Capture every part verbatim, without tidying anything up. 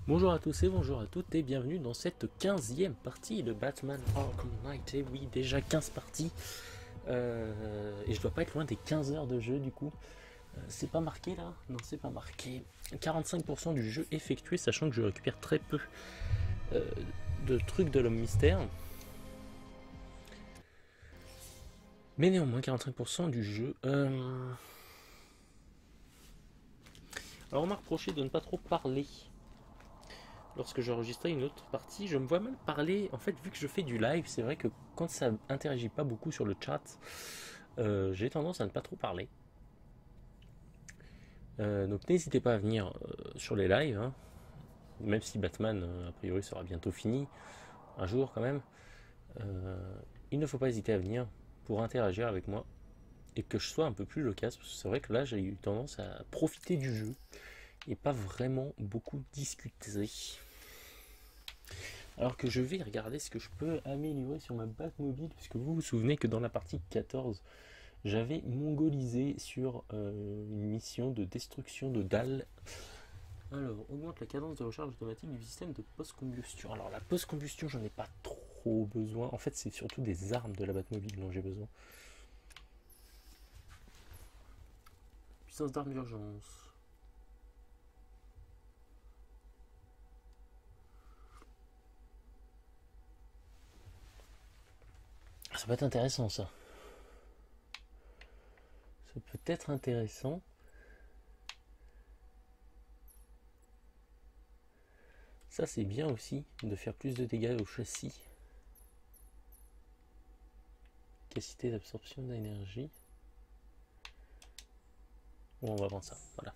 Bonjour à tous et bonjour à toutes et bienvenue dans cette quinzième partie de Batman Arkham Knight. Et oui, déjà quinze parties. Euh, et je dois pas être loin des quinze heures de jeu du coup. Euh, c'est pas marqué là? Non, c'est pas marqué. quarante-cinq pour cent du jeu effectué, sachant que je récupère très peu euh, de trucs de l'homme mystère. Mais néanmoins, quarante-cinq pour cent du jeu. Euh... Alors on m'a reproché de ne pas trop parler. Lorsque j'enregistrais une autre partie, je me vois mal parler. En fait, vu que je fais du live, c'est vrai que quand ça interagit pas beaucoup sur le chat, euh, j'ai tendance à ne pas trop parler. Euh, donc n'hésitez pas à venir euh, sur les lives, hein, même si Batman, euh, a priori, sera bientôt fini, un jour quand même. Euh, il ne faut pas hésiter à venir pour interagir avec moi et que je sois un peu plus loquace, parce que c'est vrai que là, j'ai eu tendance à profiter du jeu et pas vraiment beaucoup discuter. Alors que je vais regarder ce que je peux améliorer sur ma Batmobile, puisque vous vous souvenez que dans la partie quatorze, j'avais mongolisé sur euh, une mission de destruction de dalles. Alors, augmente la cadence de recharge automatique du système de post-combustion. Alors, la post-combustion, j'en ai pas trop besoin. En fait, c'est surtout des armes de la Batmobile dont j'ai besoin. Puissance d'arme d'urgence. Ça peut être intéressant, ça. Ça peut être intéressant. Ça, c'est bien aussi, de faire plus de dégâts au châssis. Capacité d'absorption d'énergie. Bon, on va prendre ça, voilà.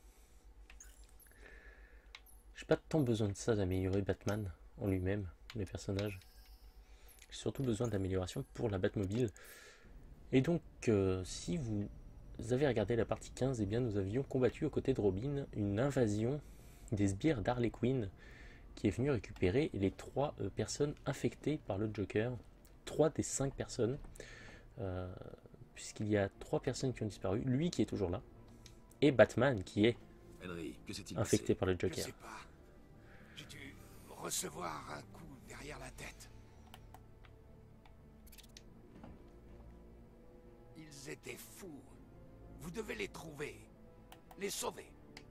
J'ai pas tant besoin de ça d'améliorer Batman en lui-même, les personnages. J'ai surtout besoin d'amélioration pour la Batmobile. Et donc, euh, si vous avez regardé la partie quinze, eh bien nous avions combattu aux côtés de Robin une invasion des sbires d'Harley Quinn qui est venue récupérer les trois euh, personnes infectées par le Joker. Trois des cinq personnes, euh, puisqu'il y a trois personnes qui ont disparu. Lui qui est toujours là, et Batman qui est Henry, que s'est-il infecté passé? par le Je Joker. sais pas. J'ai dû recevoir un coup derrière la tête. Ils étaient fous. Vous devez les trouver. Les sauver.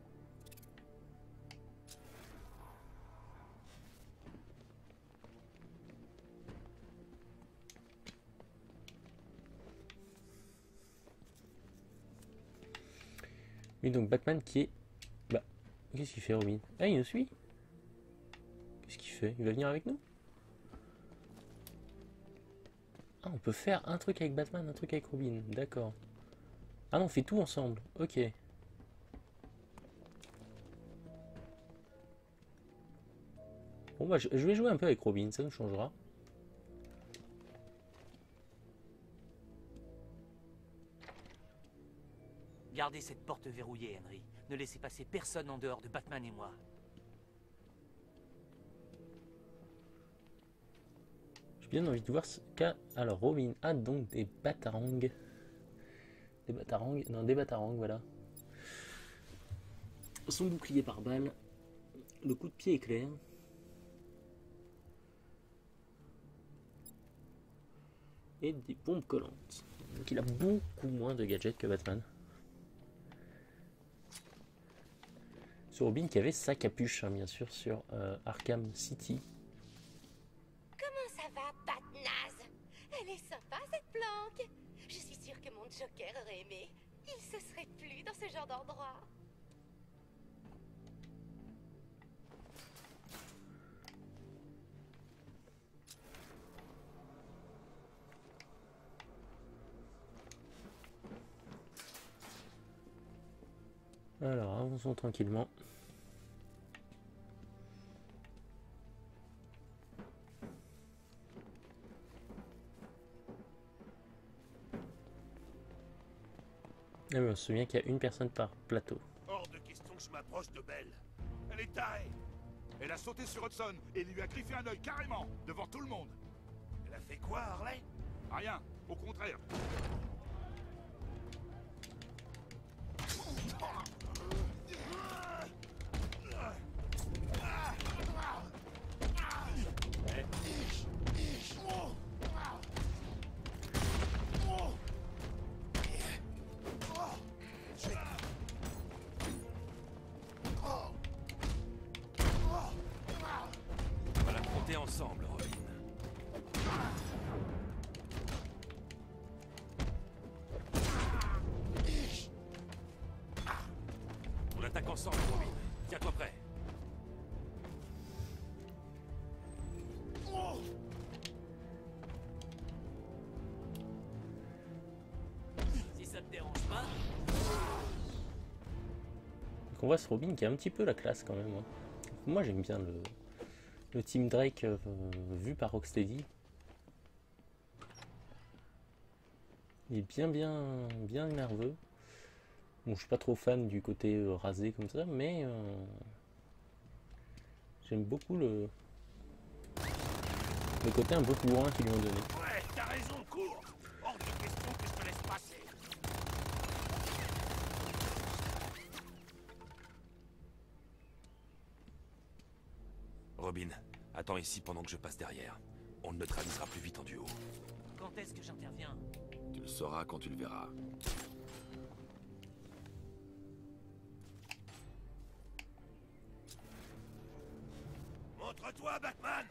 Oui, donc Batman qui est... Bah, qu'est-ce qu'il fait Robin? Ah, il nous suit? Qu'est-ce qu'il fait? Il va venir avec nous? Ah, on peut faire un truc avec Batman, un truc avec Robin, d'accord. Ah non, on fait tout ensemble, ok. Bon bah je, je vais jouer un peu avec Robin, ça nous changera. Gardez cette porte verrouillée, Henry. Ne laissez passer personne en dehors de Batman et moi. J'ai bien envie de voir ce qu'a... Alors Robin a donc des batarangs. Des batarangs, non des batarangs, voilà. Son bouclier par balle. Le coup de pied éclair. Et des bombes collantes. Donc il a beaucoup moins de gadgets que Batman. Sur Robin qui avait sa capuche, hein, bien sûr, sur euh, Arkham City. Comment ça va, Batnaze? Elle est sympa, cette planque. Je suis sûre que mon Joker aurait aimé. Il se serait plu dans ce genre d'endroit. Alors, avançons tranquillement. Ah, mais on se souvient qu'il y a une personne par plateau. Hors de question que je m'approche de Belle. Elle est tarée. Elle a sauté sur Hudson et lui a griffé un œil carrément, devant tout le monde. Elle a fait quoi, Harley? Rien, au contraire. ensemble, Robin. Tiens-toi prêt. Si ça te dérange pas. Donc on voit ce Robin qui a un petit peu la classe quand même. Hein. Moi j'aime bien le, le Team Drake euh, vu par Rocksteady. Il est bien bien bien nerveux. Bon, je suis pas trop fan du côté euh, rasé comme ça, mais euh, j'aime beaucoup le, le côté un peu bourrin qu'ils lui ont donné. Ouais, t'as raison, cours. Hors de question que je te laisse passer. Robin, attends ici pendant que je passe derrière. On le neutralisera plus vite en duo. Quand est-ce que j'interviens? Tu le sauras quand tu le verras. Montre-toi, Batman.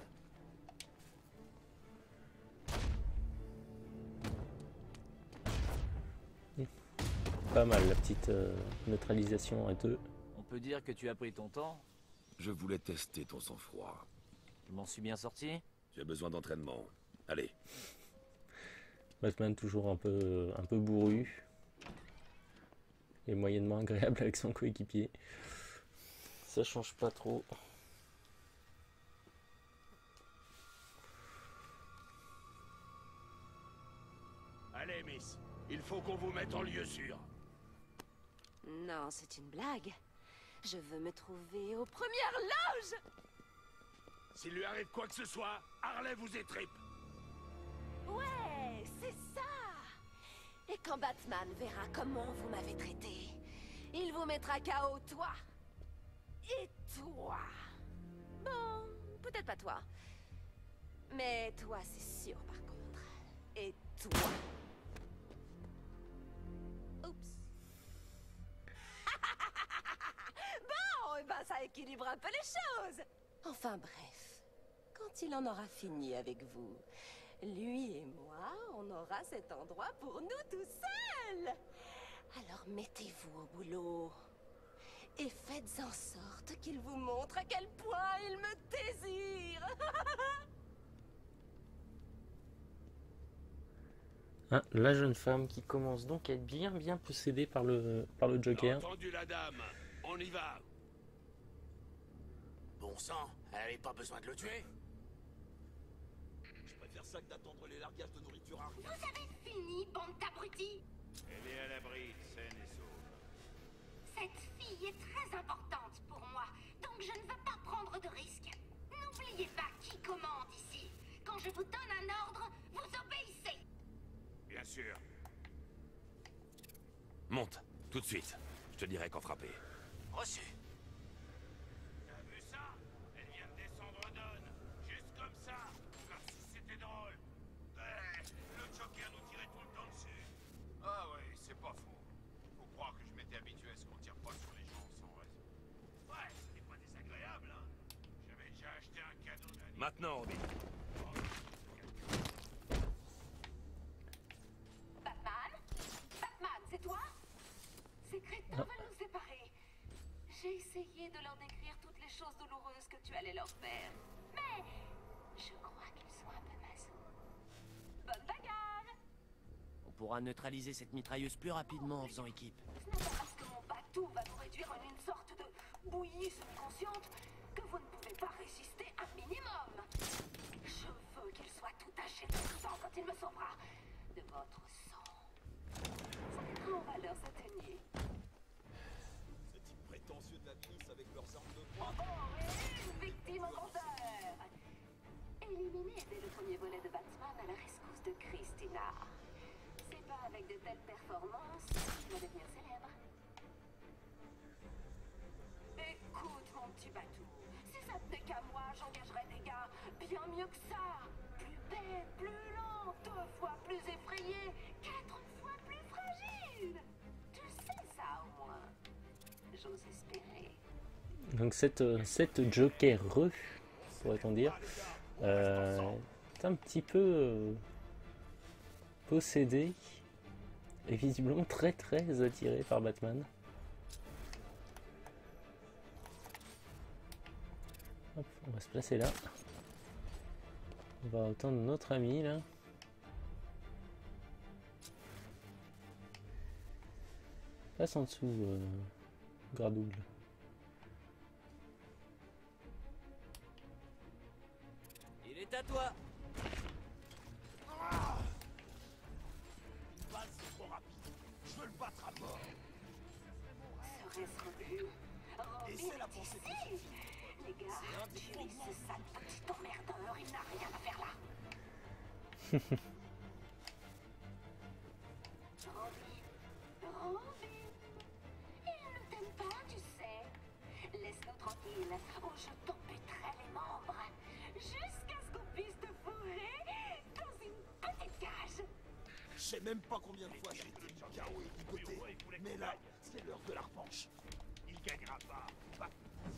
Pas mal la petite euh, neutralisation à deux. On peut dire que tu as pris ton temps. Je voulais tester ton sang-froid. Je m'en suis bien sorti. Tu as besoin d'entraînement. Allez. Batman toujours un peu un peu bourru et moyennement agréable avec son coéquipier. Ça change pas trop. Allez, Miss. Il faut qu'on vous mette en lieu sûr. Non, c'est une blague. Je veux me trouver aux premières loges. S'il lui arrive quoi que ce soit, Harley vous étripe. Ouais, c'est ça. Et quand Batman verra comment vous m'avez traité, il vous mettra K O toi. Et toi. Bon, peut-être pas toi. Mais toi, c'est sûr par contre. Et toi. Oups. Bon, et ben ça équilibre un peu les choses. Enfin bref, quand il en aura fini avec vous, lui et moi, on aura cet endroit pour nous tout seuls. Alors mettez-vous au boulot. Et faites en sorte qu'il vous montre à quel point il me désire. Ah, la jeune femme qui commence donc à être bien bien possédée par le, par le Joker. J'ai entendu la dame. On y va. Bon sang, elle avait pas besoin de le tuer. Je préfère ça que d'attendre les largages de nourriture à rien. Vous avez fini, bande d'abrutis. Elle est à l'abri, saine et sauve. Cette fille est très importante pour moi, donc je ne veux pas prendre de risques. N'oubliez pas qui commande ici. Quand je vous donne un ordre, vous obéissez. Bien sûr. Monte, tout de suite. Je te dirai quand frapper. Reçu. T'as vu ça? Elle vient de descendre d'On. Juste comme ça. Comme si c'était drôle. Ouais, le Joker nous tirait tout le temps dessus. Ah ouais, c'est pas faux. Faut croire que je m'étais habitué à ce qu'on tire pas sur les gens sans raison. Ouais, c'était pas désagréable, hein. J'avais déjà acheté un cadeau d'un... Maintenant, Robin. Batman? Batman, c'est toi? Ces crétins veulent nous séparer. J'ai essayé de leur décrire toutes les choses douloureuses que tu allais leur faire. Mais je crois qu'ils sont un peu masos. Bonne bagarre! On pourra neutraliser cette mitrailleuse plus rapidement en faisant équipe. Ce n'est pas parce que mon bateau va vous réduire en une sorte de bouillie semi-consciente que vous ne pouvez pas résister un minimum. Je veux qu'il soit tout taché de sang quand il me sauvera. De votre sang. Ça mettra en valeur cet aîné. Ces types prétentieux de la milice avec leurs armes de Oh, poing. et une victime au compteur. Éliminé dès le premier volet de Batman à la rescousse de Christina. C'est pas avec de telles performances qu'il va devenir célèbre. Écoute, mon petit bateau, si ça tenait qu'à moi, j'engagerais des gars bien mieux que ça. Plus bêtes, plus lents, deux fois plus effrayés, quatre fois plus fragiles. Tu sais ça au moins. J'ose espérer. Donc cette, euh, cette Joker re, pourrait-on dire, euh, est un petit peu euh, possédée et visiblement très très attirée par Batman. On va se placer là. On va attendre notre ami là. Passe en dessous, euh, Gardougle. Il est à toi. Une balle, c'est trop rapide. Je veux le battre à mort. Serait-ce revu? Et c'est la pensée que j'ai. Les gars, C'est un des tuez fondements. ce sale petit emmerdeur, il n'a rien à faire là. Robin, Robin, il ne t'aime pas, tu sais. Laisse-nous tranquille, ou je t'amputerai les membres, jusqu'à ce qu'on puisse te fourrer dans une petite cage. Je sais même pas combien de fois j'ai été mis K O et ligoté. Mais là, c'est l'heure de la revanche. Il gagnera pas. Pas-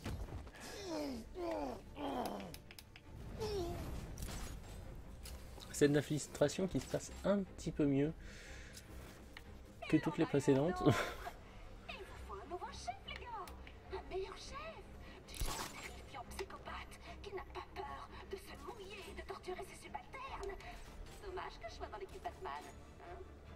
C'est de l'infiltration qui se passe un petit peu mieux que toutes les précédentes. Il vous faut un nouveau chef, les gars. Un meilleur chef. Du genre terrifiant psychopathe qui n'a pas peur de se mouiller et de torturer ses subalternes. Dommage que je sois dans l'équipe Batman. Hein?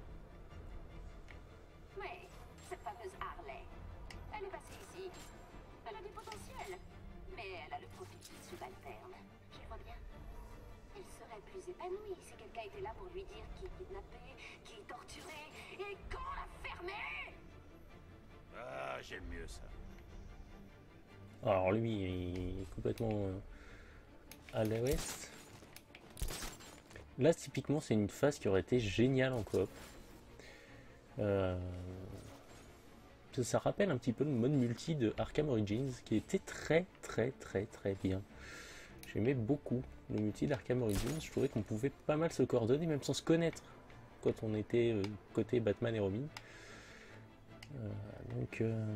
Mais cette fameuse Harley, elle est passée ici. Elle a du potentiel. Mais elle a le profil d'une subalterne. Je le vois bien. Elle serait plus épanouie si quelqu'un était là pour lui dire qui est kidnappé, qui est torturé et quand la fermer. Ah, j'aime mieux ça. Alors lui, il est complètement euh, à l'ouest. Là, typiquement, c'est une phase qui aurait été géniale en coop. Euh, ça, ça rappelle un petit peu le mode multi de Arkham Origins, qui était très très très très bien. J'aimais beaucoup le multi d'Arkham Origins. Je trouvais qu'on pouvait pas mal se coordonner, même sans se connaître, quand on était euh, côté Batman et Robin. Euh, donc, euh...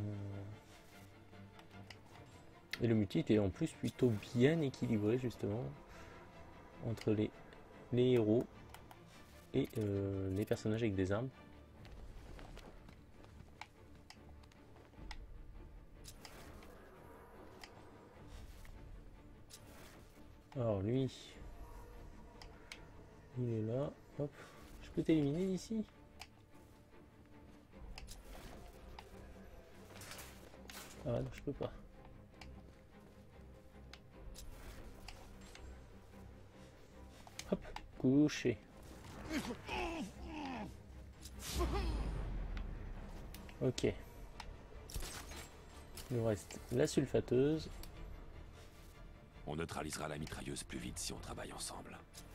et le multi était en plus plutôt bien équilibré justement entre les, les héros et euh, les personnages avec des armes. Alors lui, il est là, hop, je peux t'éliminer d'ici? Ah non, je peux pas. Hop, couché. Ok. Il nous reste la sulfateuse. On neutralisera la mitrailleuse plus vite si on travaille ensemble.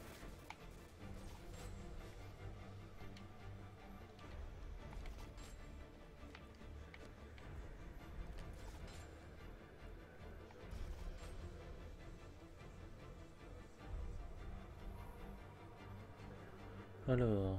Alors...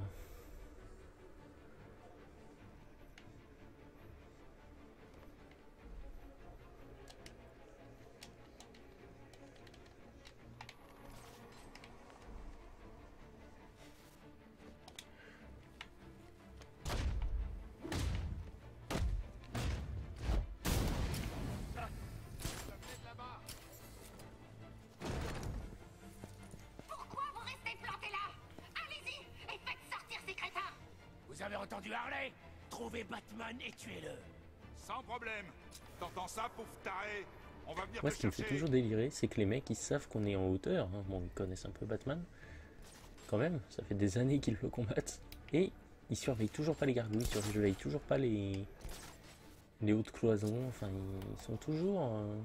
Pourquoi vous restez plantés là? Allez-y et faites sortir ces crétins. Vous avez entendu Harley? Trouvez Batman et tuez-le. Sans problème. T'entends ça, pauvre taré? On va venir Moi, te ce qui me fait chercher. toujours délirer, c'est que les mecs, ils savent qu'on est en hauteur. Hein. Bon, ils connaissent un peu Batman. Quand même, ça fait des années qu'ils le combattent. Et ils surveillent toujours pas les gargouilles, ils surveillent toujours pas les... les hautes cloisons. Enfin, ils sont toujours... euh,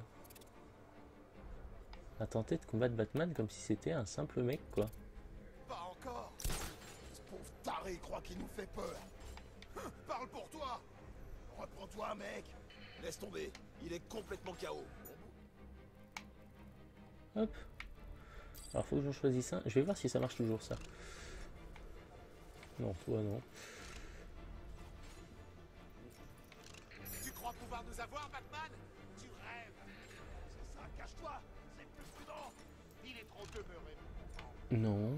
à tenter de combattre Batman comme si c'était un simple mec, quoi. Pas encore. Ce pauvre taré croit qu'il nous fait peur. Hum, Parle pour toi. Reprends-toi, mec. Laisse tomber. Il est complètement K O. Hop. Alors, faut que j'en choisisse un. Je vais voir si ça marche toujours, ça. Non, toi, non. Tu crois pouvoir nous avoir, Batman? Tu rêves. C'est ça, cache-toi. C'est plus prudent. Il est trop demeuré. Non.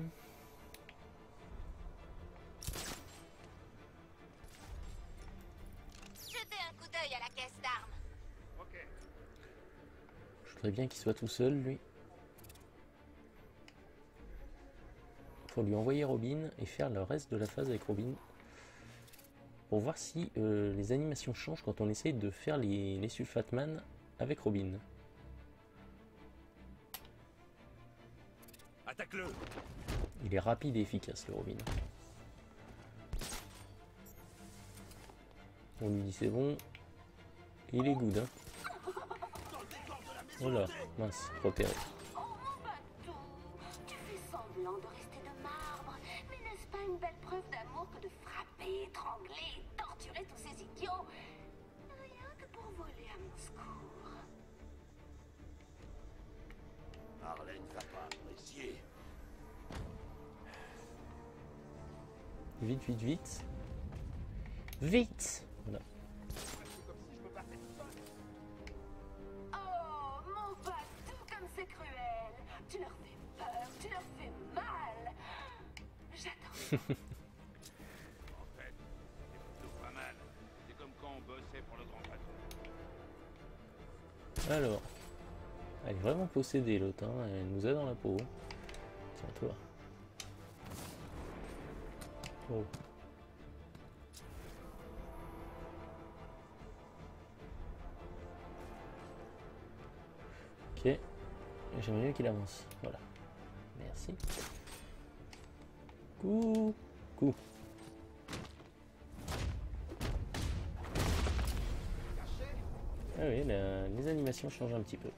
Jetez un coup d'œil à la caisse d'armes. Ok. Je voudrais bien qu'il soit tout seul, lui. faut lui envoyer Robin et faire le reste de la phase avec Robin. Pour voir si euh, les animations changent quand on essaye de faire les, les Sulfatman avec Robin. Attaque-le! Il est rapide et efficace le Robin. On lui dit c'est bon. Il est good, hein. Oh là, mince, repéré. Oh mon bateau, tu fais semblant de rester de marbre, mais n'est-ce pas une belle preuve d'amour que de frapper, étrangler, torturer tous ces idiots? Rien que pour voler à mon secours. Marlène va pas apprécier. Vite, vite, vite. Vite! Voilà. Oh mon bateau, comme c'est cruel. Tu leur fais peur, tu leur fais mal. J'adore. En fait, c'est plutôt pas mal. C'est comme quand on bossait pour le grand patron. Alors, elle est vraiment possédée l'autre, hein. Elle nous a dans la peau. Tiens, toi. Oh. Ok. J'aimerais mieux qu'il avance. Voilà. Merci. Coucou. Ah oui, la- les animations changent un petit peu.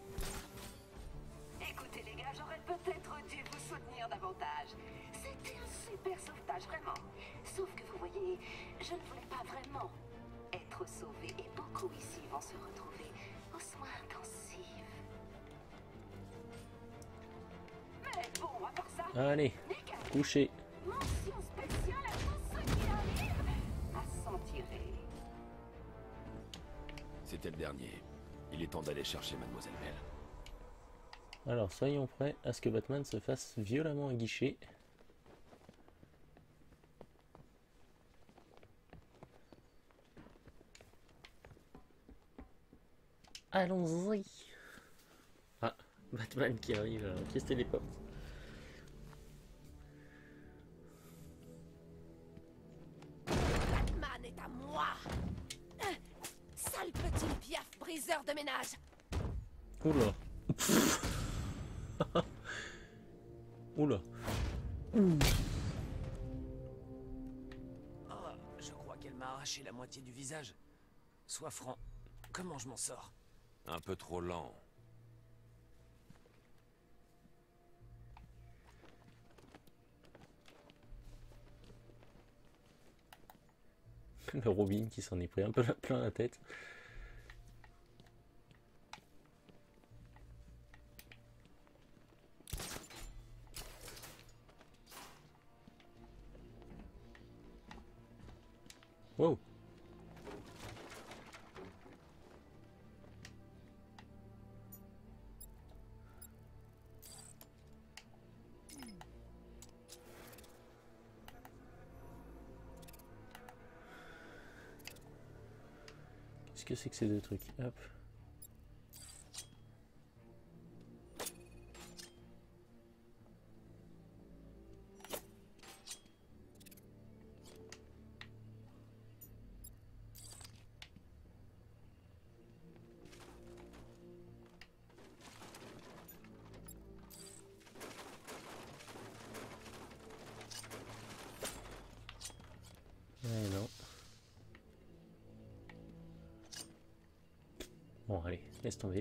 Écoutez les gars, j'aurais peut-être dû vous soutenir davantage. C'était un super sauvetage, vraiment. Sauf que vous voyez, je ne voulais pas vraiment être sauvé et beaucoup ici vont se retrouver aux soins intensifs. Mais bon, à part ça, Allez, nickel. coucher. Mention spéciale à tous ceux qui arrivent à s'en tirer. C'était le dernier. Il est temps d'aller chercher Mademoiselle Belle. Alors, soyons prêts à ce que Batman se fasse violemment aguicher. Allons-y. Ah, Batman qui arrive à orchestrer les portes. Batman est à moi. Euh, Sale petit piaf briseur de ménage. Oula. Oula. Oh, je crois qu'elle m'a arraché la moitié du visage. Sois franc, comment je m'en sors? Un peu trop lent. Le Robin qui s'en est pris un peu la- plein la tête. Wow. Qu'est-ce que c'est que ces deux trucs? Hop. Eh non. Bon, allez, laisse tomber.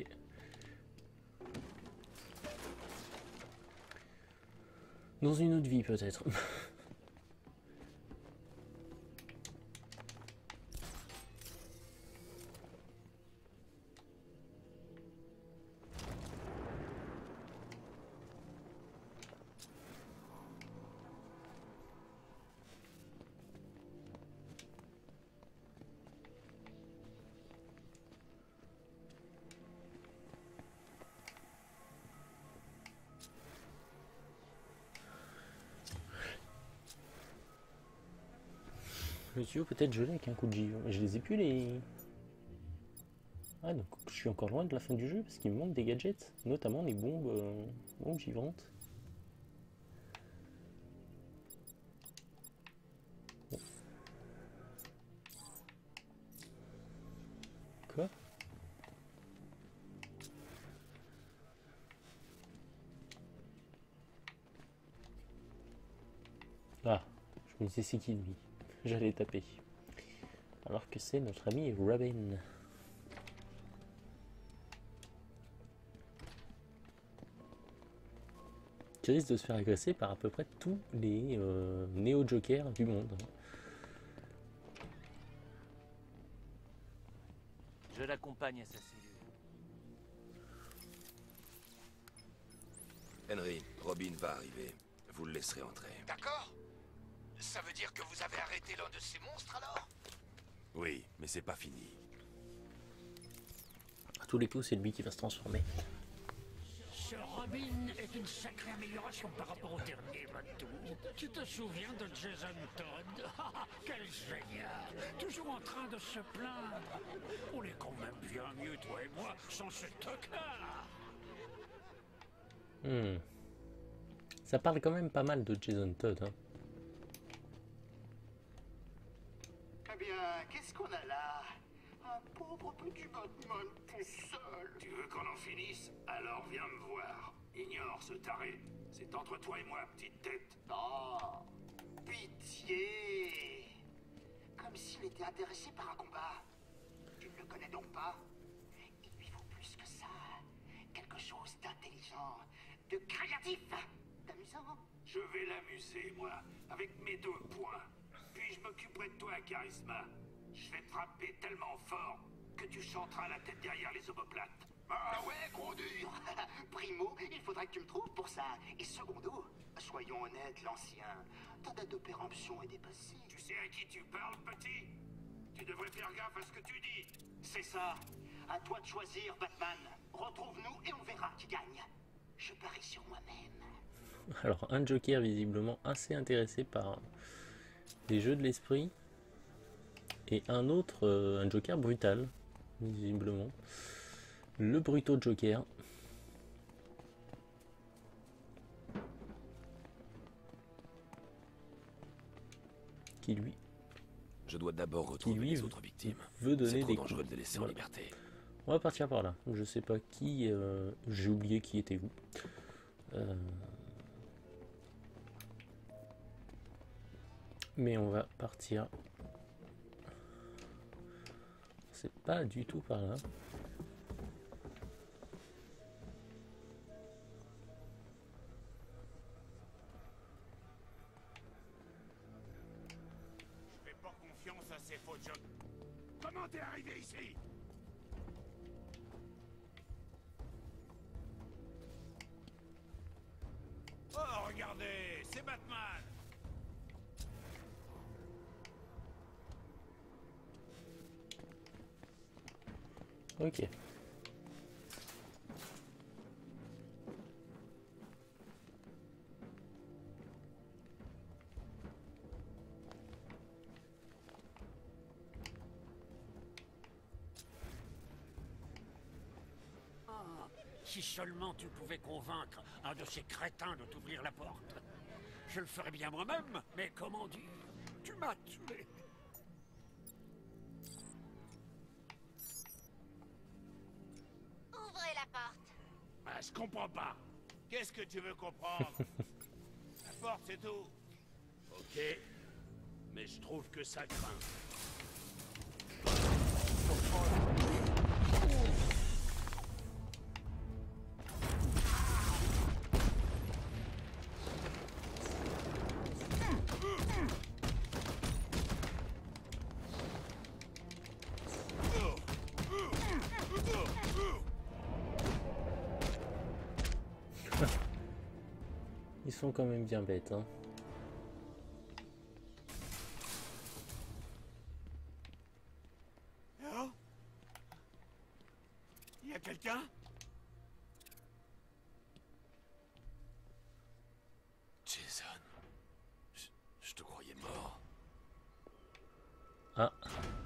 Dans une autre vie, peut-être. Le tuyau peut être gelé avec un coup de givre. Je les ai plus les... Ah donc je suis encore loin de la fin du jeu parce qu'il me manque des gadgets, notamment les bombes, euh, bombes givrantes. Quoi? Ah, je me disais c'est qui lui? J'allais taper. Alors que c'est notre ami Robin. Qui risque de se faire agresser par à peu près tous les euh, néo-jokers du monde. Je l'accompagne à sa cellule. Henry, Robin va arriver. Vous le laisserez entrer. D'accord. Ça veut dire que vous avez arrêté l'un de ces monstres alors? Oui, mais c'est pas fini. À tous les coups, c'est lui qui va se transformer. Ce Robin est une sacrée amélioration par rapport au dernier bateau. Tu te souviens de Jason Todd? Quel génial! Toujours en train de se plaindre. On est quand même bien mieux, toi et moi, sans ce tocard. Hmm. Ça parle quand même pas mal de Jason Todd. Hein. Eh bien, qu'est-ce qu'on a là? Un pauvre petit Batman tout seul. Tu veux qu'on en finisse? Alors viens me voir. Ignore ce taré. C'est entre toi et moi, petite tête. Oh, pitié. Comme s'il était intéressé par un combat. Tu ne le connais donc pas? Il lui faut plus que ça. Quelque chose d'intelligent, de créatif, d'amusant. Je vais l'amuser, moi, avec mes deux poings. Puis je m'occuperai de toi, Charisma. Je vais te frapper tellement fort que tu chanteras la tête derrière les omoplates. Ah ouais, gros dur. Primo, il faudra que tu me trouves pour ça. Et secondo, soyons honnêtes, l'ancien, ta date de péremption est dépassée. Tu sais à qui tu parles, petit? Tu devrais faire gaffe à ce que tu dis. C'est ça. À toi de choisir, Batman. Retrouve-nous et on verra qui gagne. Je parie sur moi-même. Alors, un Joker visiblement assez intéressé par les jeux de l'esprit. Et un autre, euh, un Joker brutal, visiblement. Le Bruto Joker. Qui lui, Je dois d'abord qui retrouver lui les autres victimes. veut C'est donner trop des dangereux coups. de les laisser en Voilà. liberté. On va partir par là. Je sais pas qui, euh, j'ai oublié qui était vous. Euh, Mais on va partir. C'est pas du tout par là. Je fais pas confiance à ces faux jokes. Comment t'es arrivé ici? Oh, regardez, c'est Batman. Ok. Ah, si seulement tu pouvais convaincre un de ces crétins de t'ouvrir la porte. Je le ferais bien moi-même, mais comment dire? Tu m'as tué. Ouvrez la porte. Ah, je comprends pas. Qu'est-ce que tu veux comprendre? La porte, c'est tout. Ok. Mais je trouve que ça craint. Ils sont quand même bien bêtes, hein. Oh? Y a quelqu'un? Jason, je, je te croyais mort. Ah,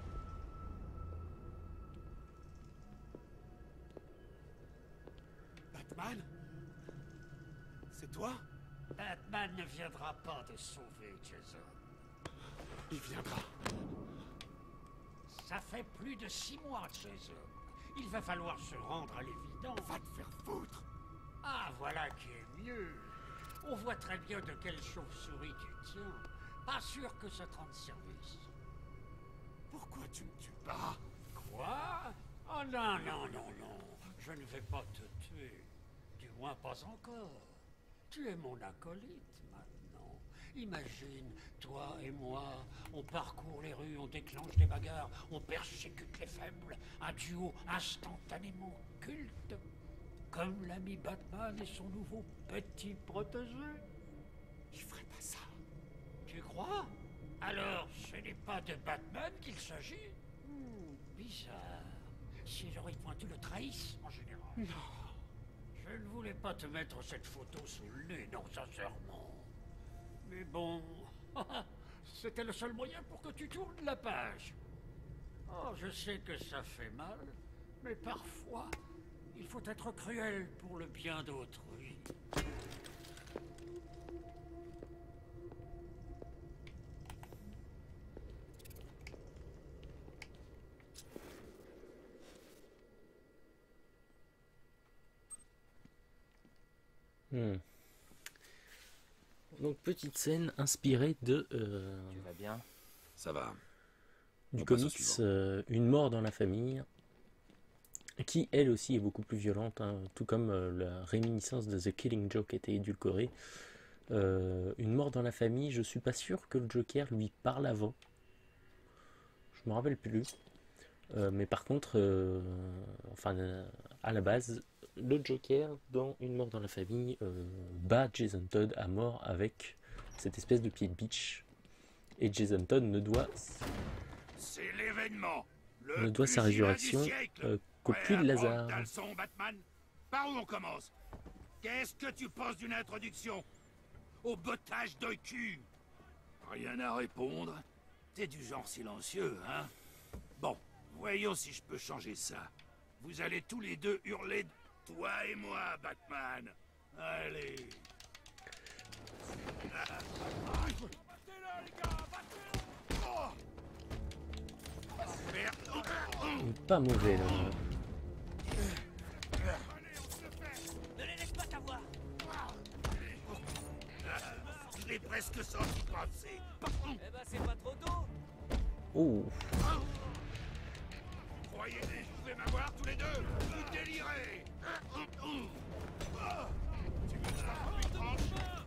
Batman? C'est toi? Batman ne viendra pas te sauver, Jason. Il viendra. Ça fait plus de six mois de chez eux. Il va falloir se rendre à l'évidence. Va te faire foutre. Ah, voilà qui est mieux. On voit très bien de quelle chauve-souris tu tiens. Pas sûr que ça te rende service. Pourquoi tu me tues pas? Quoi? Oh non, non, non, non. Je ne vais pas te tuer. Du moins pas encore. Tu es mon acolyte maintenant. Imagine, toi et moi, on parcourt les rues, on déclenche des bagarres, on persécute les faibles. Un duo instantanément culte. Comme l'ami Batman et son nouveau petit protégé. Je ferai pas ça. Tu crois? Alors, ce n'est pas de Batman qu'il s'agit? Hmm, bizarre. Si les oreilles pointues le trahissent, en général. Non. Je ne voulais pas te mettre cette photo sous le nez, non, sincèrement. Mais bon... C'était le seul moyen pour que tu tournes la page. Oh, je sais que ça fait mal, mais parfois, il faut être cruel pour le bien d'autrui. Hmm. Donc petite scène inspirée de euh, Tu vas bien? Ça va. du On passe au comics suivant. euh, Une mort dans la famille, qui elle aussi est beaucoup plus violente, hein, tout comme euh, la réminiscence de The Killing Joke était édulcorée. Euh, Une mort dans la famille, je suis pas sûr que le Joker lui parle avant. Je me rappelle plus. Euh, mais par contre, euh, enfin, euh, à la base, le Joker, dans Une mort dans la famille, euh, bat Jason Todd à mort avec cette espèce de pied de biche. Et Jason Todd ne doit, C'est l'événement. Le ne doit sa pugilat du résurrection siècle. euh, qu'au Prêt puits à de prendre Lazare. ta leçon, Batman? Par où on commence? Qu'est-ce que tu penses d'une introduction au bottage de cul? Rien à répondre. T'es du genre silencieux, hein? Bon, voyons si je peux changer ça. Vous allez tous les deux hurler, toi et moi, Batman. Allez. Battez-le, les gars, battez-le! Oh! Merde. Pas mauvais là. Ne les laisse pas t'avoir. Je l'ai presque senti passer. Eh ben, c'est pas trop tôt. Oh, Croyez que vous pouvez m'avoir tous les deux? Vous délirez! Tu me frappes une tranche?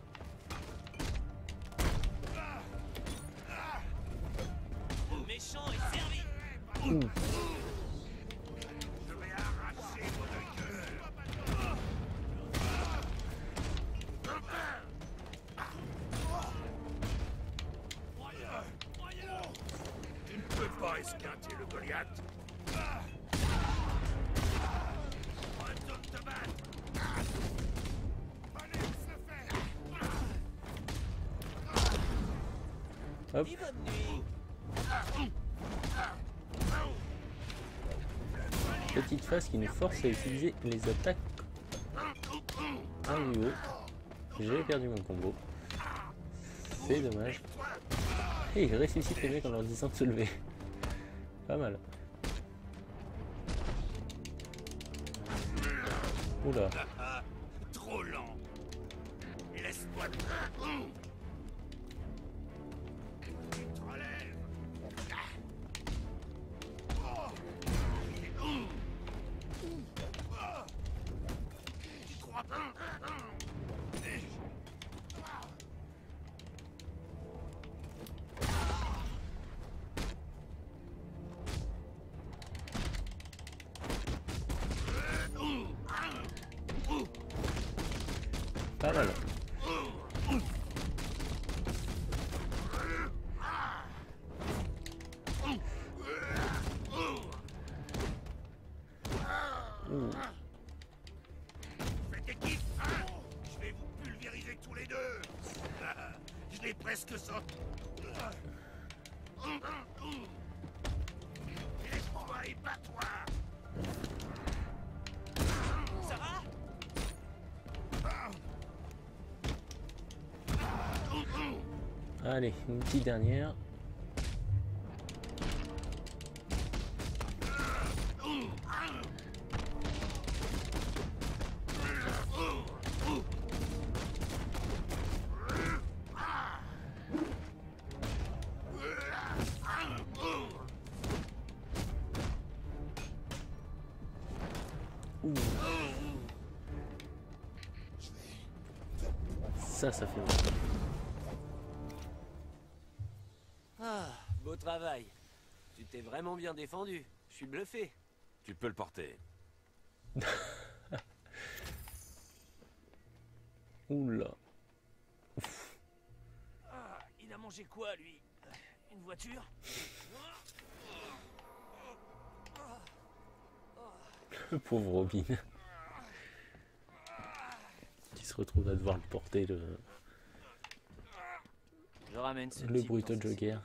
Le méchant est servi. ouh. Je vais arracher vos deux cœurs! Tu ne peux pas esquinter le Goliath! Retourne te battre! Allez, on se le fait! Hop. Dis bonne nuit. Petite phase qui nous force à utiliser les attaques en duo. J'ai perdu mon combo. C'est dommage. Et il ressuscite les mecs en leur disant de se lever. Pas mal. Oula. Trop lent! Laisse-moi te... Tu te relèves! Tu crois pas? Pas mal. Ouh. Faites équipe, hein? Je vais vous pulvériser tous les deux! Ah, je l'ai presque sorti. Laisse-moi et pas toi! Ça va? Allez, une petite dernière. Ouh. Ça, ça fait mal. Ah, beau travail. Tu t'es vraiment bien défendu. Je suis bluffé. Tu peux le porter. Oula. Ah, il a mangé quoi, lui? Une voiture? Le pauvre Robin. Qui se retrouve à devoir le porter, le, Je ramène ce le type brutal dans ce Joker.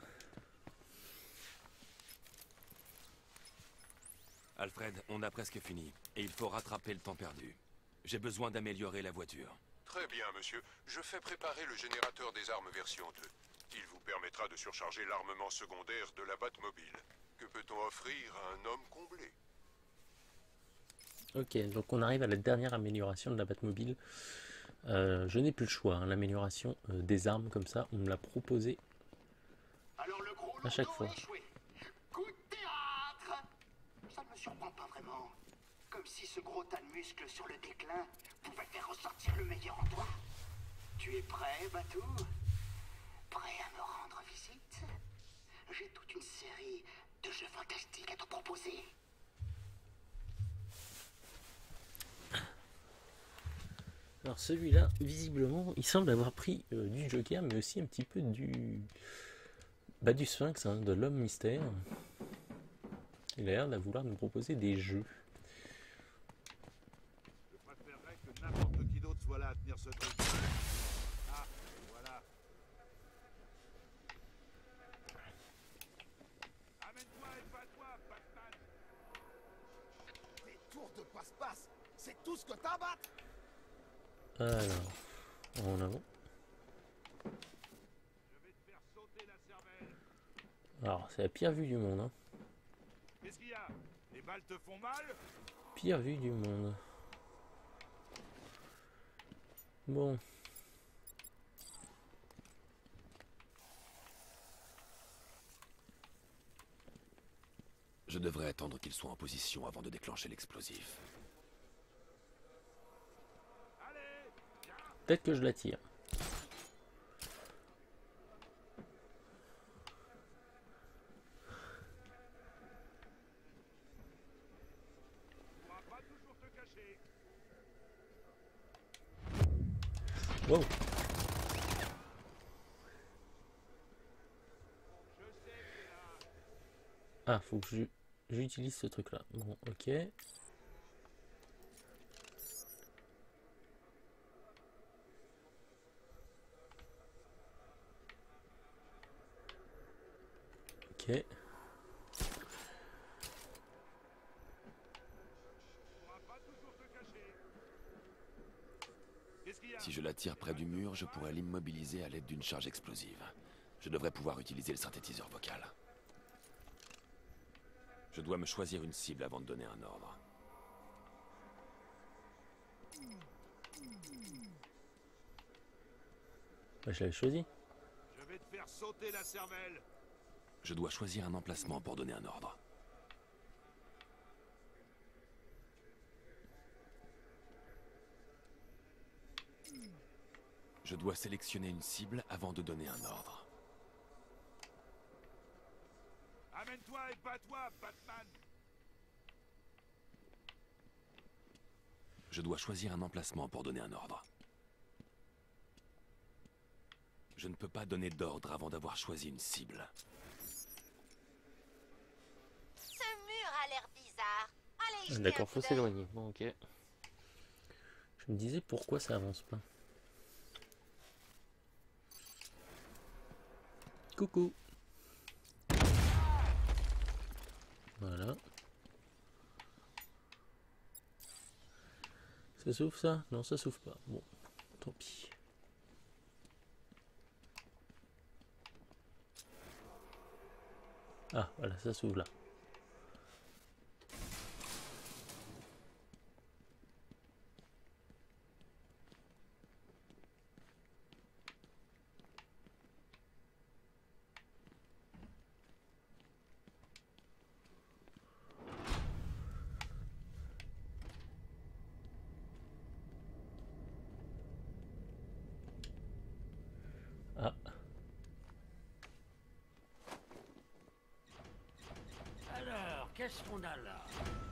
Alfred, on a presque fini. Et il faut rattraper le temps perdu. J'ai besoin d'améliorer la voiture. Très bien, monsieur. Je fais préparer le générateur des armes version deux. Il vous permettra de surcharger l'armement secondaire de la Batmobile. Que peut-on offrir à un homme comblé? Ok, donc on arrive à la dernière amélioration de la Batmobile. Euh, je n'ai plus le choix, hein, l'amélioration euh, des armes comme ça, on me l'a proposé Alors le gros à chaque loto fois. a échoué. Coup de théâtre. Ça ne me surprend pas vraiment. Comme si ce gros tas de muscles sur le déclin pouvait faire ressortir le meilleur en toi. Tu es prêt, Batou? Prêt à me rendre visite? J'ai toute une série de jeux fantastiques à te proposer. Alors celui-là, visiblement, il semble avoir pris euh, du Joker, mais aussi un petit peu du, bah, du Sphinx, hein, de l'homme mystère. Il a l'air de vouloir nous proposer des jeux. Je préférerais que n'importe qui d'autre soit là à tenir ce truc. Ah, voilà. Amène-toi et bats-toi, Batman. Des tours de passe-passe, c'est tout ce que t'as, Bat? Alors, en avant. Je vais te faire sauter la cervelle. Alors, c'est la pire vue du monde, hein. Qu'est-ce qu'il y a? Les balles te font mal? Pire vue du monde. Bon. Je devrais attendre qu'il soit en position avant de déclencher l'explosif. Peut-être que je la tire. Wow. Ah, faut que je j'utilise ce truc là. Bon, ok. Ok. Si je la tire près du mur, je pourrais l'immobiliser à l'aide d'une charge explosive. Je devrais pouvoir utiliser le synthétiseur vocal. Je dois me choisir une cible avant de donner un ordre. Bah, je l'avais choisi. Je vais te faire sauter la cervelle. Je dois choisir un emplacement pour donner un ordre. Je dois sélectionner une cible avant de donner un ordre. Amène-toi et bats-toi, Batman. Je dois choisir un emplacement pour donner un ordre. Je ne peux pas donner d'ordre avant d'avoir choisi une cible. Ce mur a l'air bizarre. Allez, jetez un D'accord, coup faut d'œil. s'éloigner. Bon, ok. Je me disais pourquoi ça avance pas. Coucou. Voilà. Ça s'ouvre ça? Non, ça s'ouvre pas. Bon, tant pis. Ah, voilà, ça s'ouvre là. qu'est-ce qu'on a là?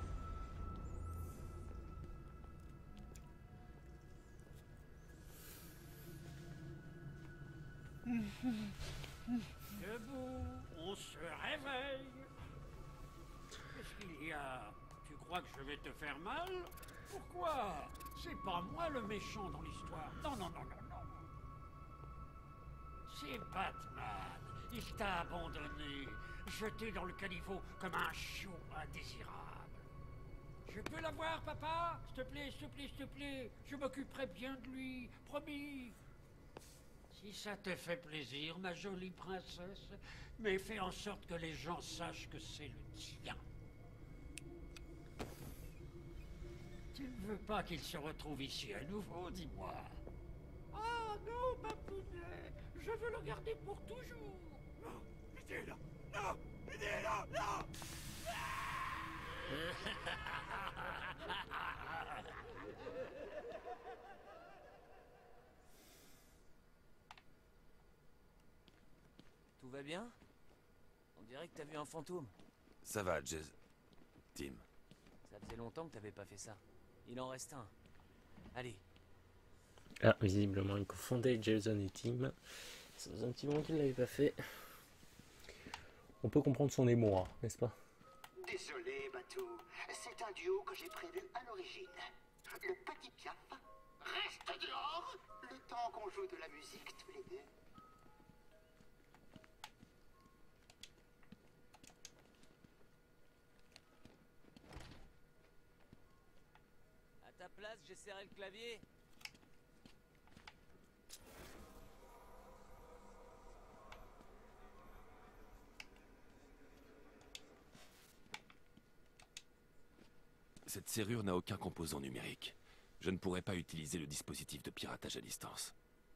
Debout, on se réveille. Qu'est-ce qu'il y a? Tu crois que je vais te faire mal? Pourquoi? C'est pas moi le méchant dans l'histoire. Non, non, non, non, non. C'est Batman. Il t'a abandonné, jeté dans le caniveau comme un chiot indésirable. Je peux l'avoir, papa? S'il te plaît, s'il te plaît, s'il te plaît. Je m'occuperai bien de lui, promis. Si ça te fait plaisir, ma jolie princesse, mais fais en sorte que les gens sachent que c'est le tien. Tu ne veux pas qu'il se retrouve ici à nouveau, dis-moi. Ah non, papounet, je veux le garder pour toujours. Non, aidez-la, non, aidez-la, non. Tout va bien? On dirait que t'as vu un fantôme. Ça va, Jez... Tim. Ça faisait longtemps que t'avais pas fait ça. Il en reste un. Allez. Ah, visiblement, il confondait Jason et Tim. Ça faisait un petit moment qu'il ne l'avait pas fait. On peut comprendre son émoi, n'est-ce pas? Désolé, Batou. C'est un duo que j'ai prévu à l'origine. Le petit Piaf reste dehors le temps qu'on joue de la musique tous les deux. À ta place, j'ai serré le clavier. Cette serrure n'a aucun composant numérique. Je ne pourrais pas utiliser le dispositif de piratage à distance.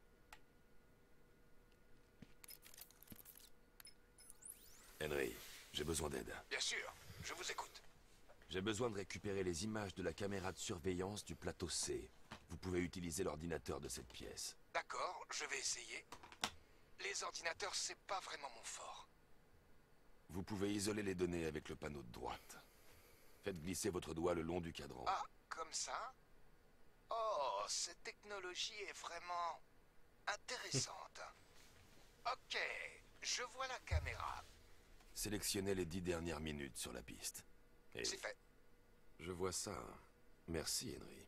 Henry, j'ai besoin d'aide. Bien sûr, je vous écoute. J'ai besoin de récupérer les images de la caméra de surveillance du plateau C. Vous pouvez utiliser l'ordinateur de cette pièce. D'accord, je vais essayer. Les ordinateurs, c'est pas vraiment mon fort. Vous pouvez isoler les données avec le panneau de droite. Faites glisser votre doigt le long du cadran. Ah, comme ça? Oh, cette technologie est vraiment intéressante. Ok, je vois la caméra. Sélectionnez les dix dernières minutes sur la piste. Et C'est fait. je vois ça. Merci, Henry.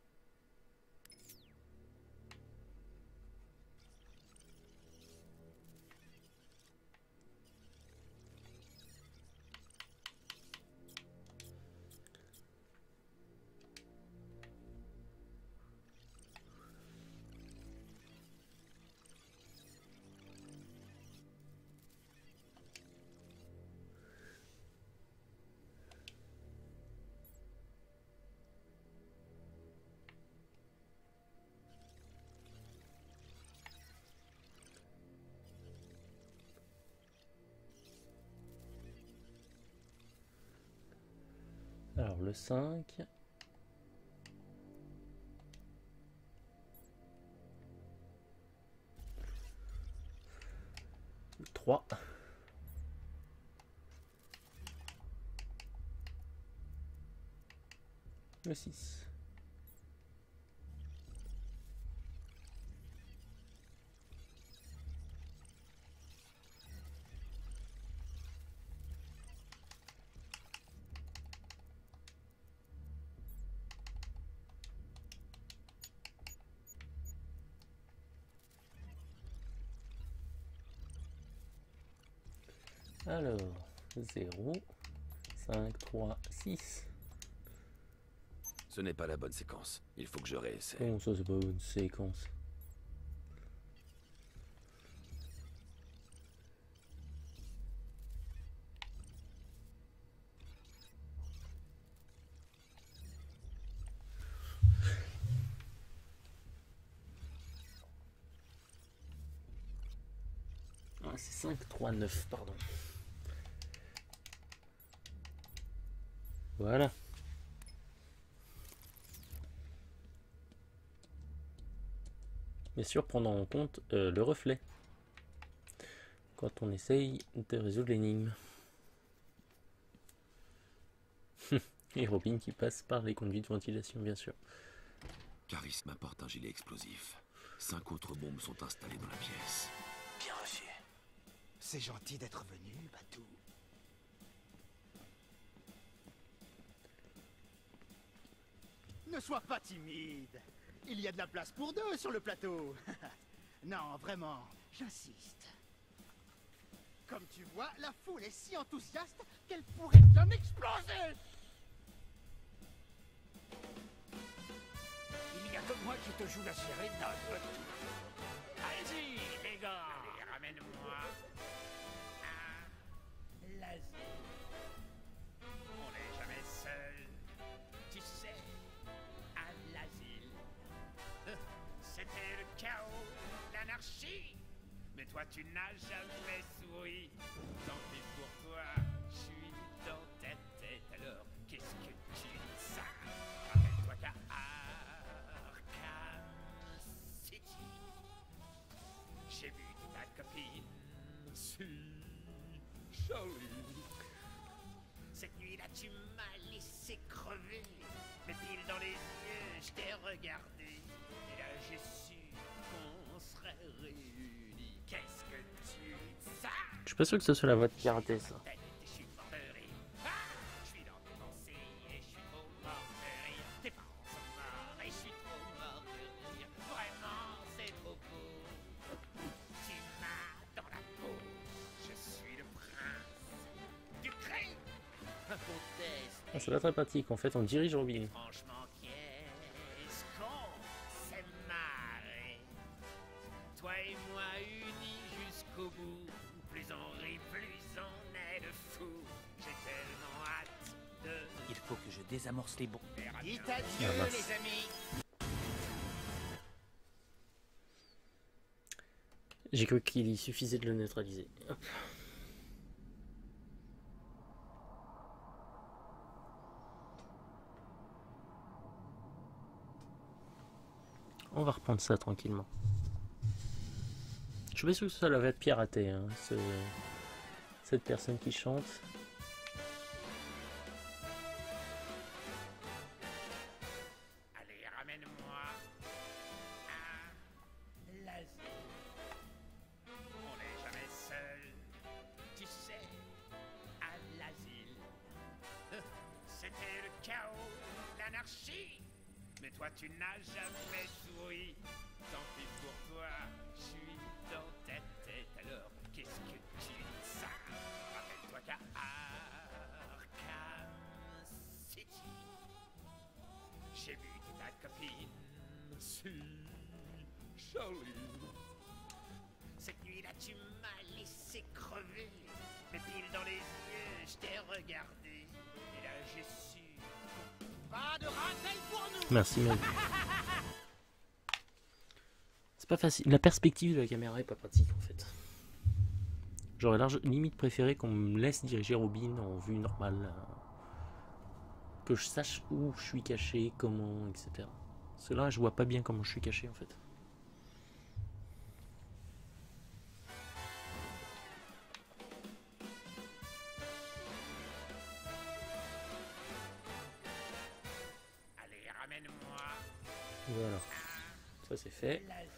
Alors le cinq. Le trois. Le six. Alors, zéro, cinq, trois, six. Ce n'est pas la bonne séquence. Il faut que je réessaie. Comment ça, c'est pas une séquence? Ah, c'est cinq, trois, neuf, pardon. Voilà. Bien sûr, prenant en compte euh, le reflet quand on essaye de résoudre l'énigme. Et Robin qui passe par les conduits de ventilation, bien sûr. Caris m'apporte un gilet explosif. Cinq autres bombes sont installées dans la pièce. Bien reçu. C'est gentil d'être venu, Batou. Ne sois pas timide. Il y a de la place pour deux sur le plateau. Non, vraiment, j'insiste. Comme tu vois, la foule est si enthousiaste qu'elle pourrait bien exploser. Il y a que moi qui te joue la sérénade. Allez-y, les gars. Allez, ramène-moi à l'asile. On n'est jamais seul, tu sais, à l'asile. C'était le chaos, l'anarchie. Mais toi, tu n'as jamais souri. Tant pis pour toi, je suis dans ta tête. Alors, qu'est-ce que tu dis ça? Rappelle-toi qu'à Arkham City, j'ai vu ta copine. Si, jolie. Cette nuit-là, tu m'as laissé crever. Mais pile dans les yeux, je t'ai regardé. Et là, j'ai su qu'on serait réunis. Qu'est-ce que tu dis ça? Je suis pas sûr que ce soit la voix de pirater, ça. Je suis mort de rire. Ah, je suis dans tes pensées et je suis trop mort de rire. Tes parents sont morts et je suis trop mort de rire. Vraiment, c'est trop beau. Tu m'as dans la peau. Je suis le prince du crime. Un conteste. Ah, c'est pas très pratique, en fait, on dirige Robin. Franchement, qu'est-ce qu'on s'est marré. Toi et moi unis jusqu'au bout. Plus on rit, plus on est de fous. J'ai tellement hâte de... Il faut que je désamorce les bombes. Dites adieu, Ah, mince. les amis. J'ai cru qu'il suffisait de le neutraliser. Hop. On va reprendre ça tranquillement. Je suis pas sûr que ce soit la voix de pirater, hein, ce... cette personne qui chante. Allez, ramène-moi à l'asile. On n'est jamais seul, tu sais, à l'asile. C'était le chaos, l'anarchie. Mais toi, tu n'as jamais souri. Tant pis pour toi, je suis dans ta tête. Alors, qu'est-ce que tu dis ça? Rappelle-toi qu'à Arkham City, j'ai vu ta copine. Si, jolie. Cette nuit-là, tu m'as laissé crever. Mais pile dans les yeux, je t'ai regardé. Et là, j'ai su. Pas de rappel pour nous. Merci, Meg. C'est pas facile. La perspective de la caméra est pas pratique, en fait. J'aurais large limite préféré qu'on me laisse diriger Robin en vue normale. euh, Que je sache où je suis caché, comment, et cetera. Parce que là, je vois pas bien comment je suis caché, en fait. Allez, ramène-moi Voilà. Ça, c'est fait. à l'asile.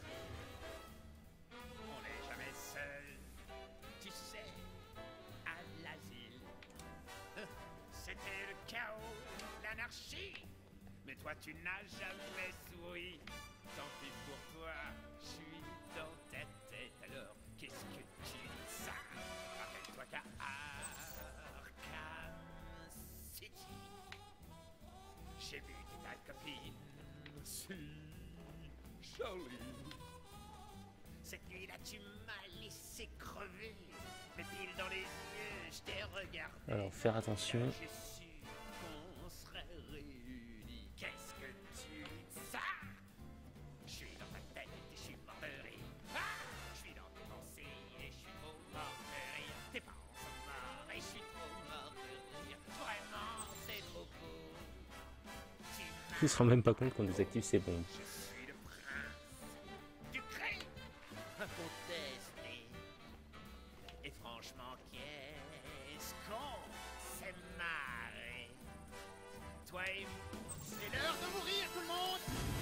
On n'est jamais seul, tu sais, à l'asile. C'était le chaos, l'anarchie. Mais toi, tu n'as jamais souri. Tant pis pour toi, je suis dans ta tête. Alors, qu'est-ce que tu dis ça? Rappelle-toi qu'à Arkham City, j'ai vu ta copine. Si, jolie. Cette nuit-là, tu m'as laissé crever. Mais pile dans les yeux, je t'ai regardé. Alors, faire attention. J'ai su qu'on serait réunis. Qu'est-ce que tu dis ça? Je suis dans ta tête et je suis mort de rire. Ah, je suis dans tes pensées et je suis trop mort de rire. Tes parents sont morts et je suis trop mort de rire. Vraiment, c'est trop beau. Tu m'as Il se rend même pas compte qu'on désactive ses bombes. je suis le prince du crime. Incontesté. Et franchement, qu'est-ce qu'on s'est marré. Toi et c'est l'heure de mourir, tout le monde.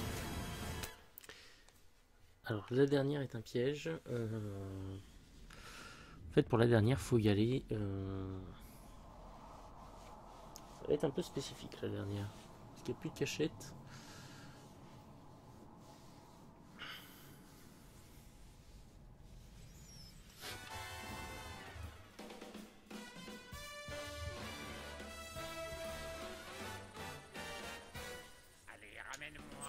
Alors la dernière est un piège. Euh... En fait pour la dernière faut y aller. Euh... Ça va être un peu spécifique la dernière. Parce qu'il n'y a plus de cachette. Allez, ramène-moi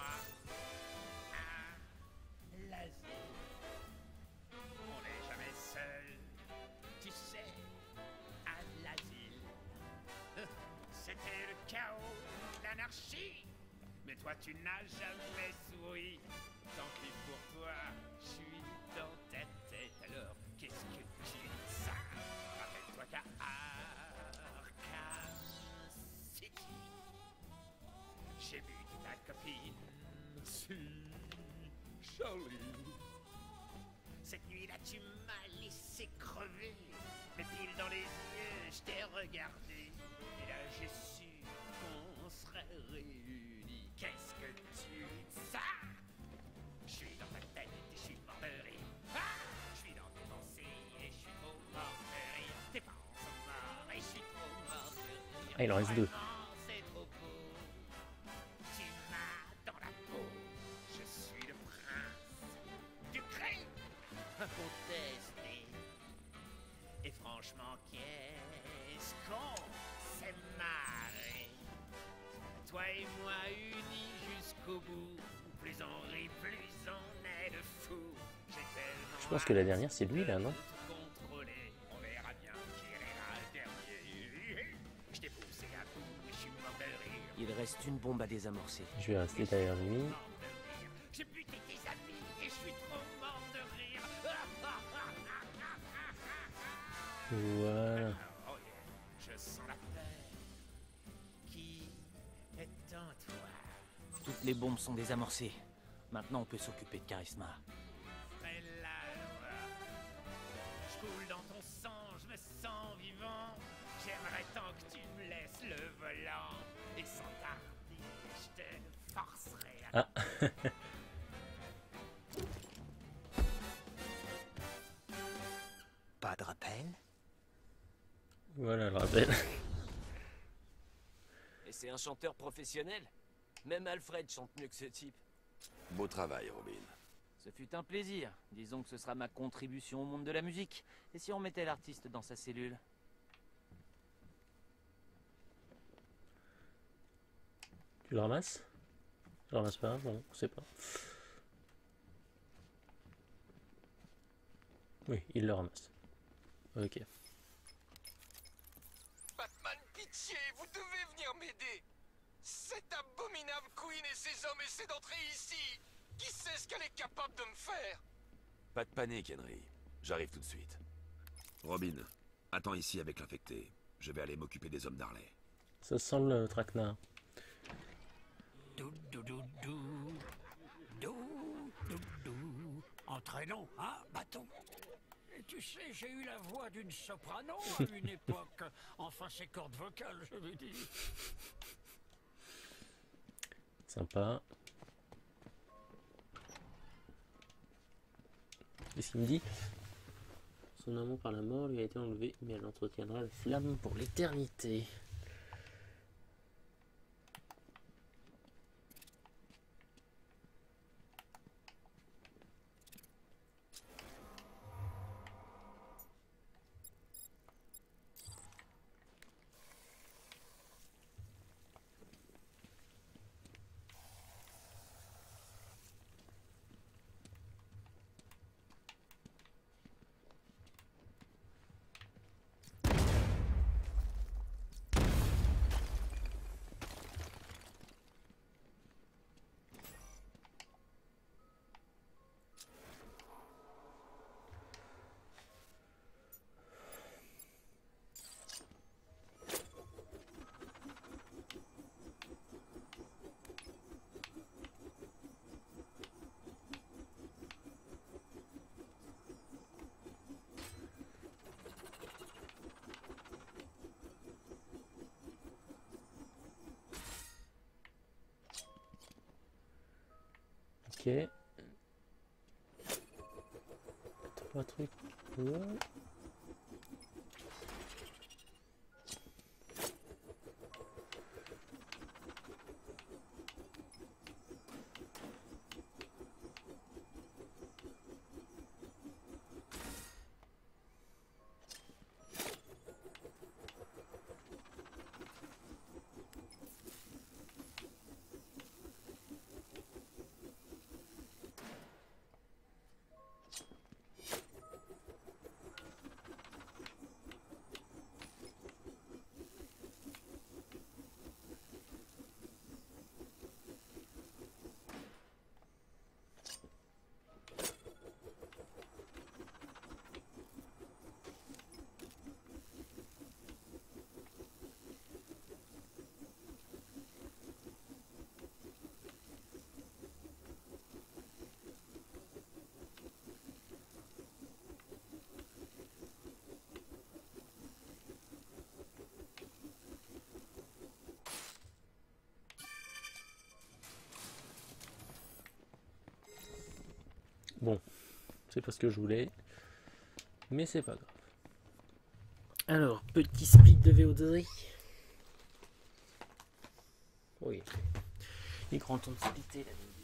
à l'asile. On n'est jamais seul, tu sais, à l'asile. C'était le chaos, l'anarchie. Mais toi, tu n'as jamais souri. Tant pis pour toi, je suis dans ta tête. Alors, qu'est-ce que tu dis ça? Rappelle-toi qu'à Arkham City, j'ai vu ta copine. Si, Charlie. Cette nuit-là, tu m'as laissé crever. Mais pile dans les yeux, je t'ai regardé. Et là, j'ai su qu'on serait réunis. Qu'est-ce que tu dis ça? Je suis dans ta tête et je suis mort de rire. Ah, je suis dans tes pensées et je suis trop mort de rire. Tes parents sont morts et je suis trop mort de rire. Ah, il en reste deux. Vraiment, c'est trop beau. Tu m'as dans la peau. Je suis le prince du crime. Contesté. Et franchement, qu'est-ce qu'on s'est marré. Toi et moi unis jusqu'au bout. Plus on rit, plus on est de fous. J'ai tellement Je pense que la dernière c'est lui là, non? contrôlé. On verra bien qui rira le dernier. Je t'ai poussé à bout, je suis mort de rire. Il reste une bombe à désamorcer. Je vais rester derrière lui. J'ai buté tes amis et je suis trop mort de rire. Voilà. Oh yeah, je sens la paix qui est en toi. Toutes les bombes sont désamorcées. Maintenant, on peut s'occuper de Charisma. Mais la loi, je coule dans ton sang, je me sens vivant. J'aimerais tant que tu me laisses le volant. Et sans tarder, je te forcerai à... Ah. Pas de rappel? Voilà le rappel. Et c'est un chanteur professionnel? Même Alfred chante mieux que ce type. Beau travail, Robin. Ce fut un plaisir. Disons que ce sera ma contribution au monde de la musique. Et si on mettait l'artiste dans sa cellule? Tu le ramasses? Je le ramasse pas? Bon, on sait pas. Oui, il le ramasse. Ok. Batman, pitié, vous devez venir m'aider. Cette abominable Queen et ses hommes essaient d'entrer ici. Qui sait ce qu'elle est capable de me faire? Pas de panique, Henry. J'arrive tout de suite. Robin, attends ici avec l'infecté. Je vais aller m'occuper des hommes d'Harley. Ça sent le traquenard. Dou dou dou dou. Dou dou dou. Entraînons, hein, bâton. Et tu sais, j'ai eu la voix d'une soprano à une époque. Enfin, ses cordes vocales, je veux dire. Sympa. Qu'est-ce qu'il me dit? Son amour par la mort lui a été enlevé, mais elle entretiendra la flamme pour l'éternité. Ok. Trois trucs là. Bon, c'est pas ce que je voulais, mais c'est pas grave. Alors, petit split de V O deux. Oui, il est grand temps de splitter la nuit.